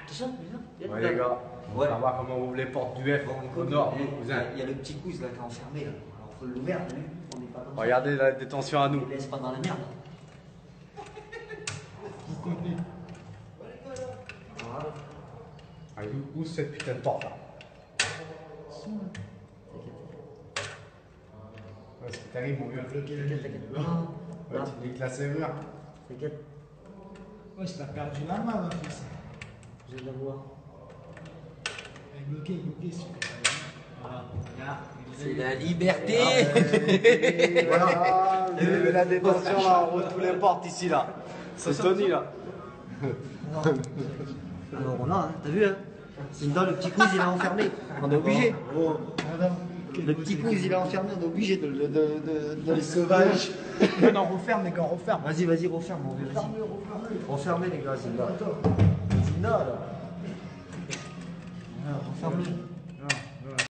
Attention, Ouais les gars, on Ouais. va voir comment on ouvre les portes du F Bon, au écoute, nord, il cousin. y a le petit cousin là qui est enfermé là. Alors faut l'ouvrir, t'as vu? On n'est pas comme ça. Regardez la détention à On nous. ne laisse pas dans la merde. Voilà. Ah, où cette putain de porte là? Ouais, c'est terrible mon vieux. T'inquiète. Non, Ouais, non, tu niques la serrure. t'inquiète. Ouais, t'as perdu la main, mon fils. Je vais la voir. Il est bloqué, Voilà. Là, C'est la liberté. Voilà, vous avez la détention là, on ouvre toutes les portes ici là. C'est Tony là. Alors on a, hein, t'as vu hein? C'est dans le petit cousin il est enfermé. On est obligé. Le petit cousin il est enfermé, on est obligé de les sauvages. Non, referme, les gars, referme. Vas-y, referme, mon vieux, vas-y. Refermez les gars, Zinda. Zinda là. Referme-le.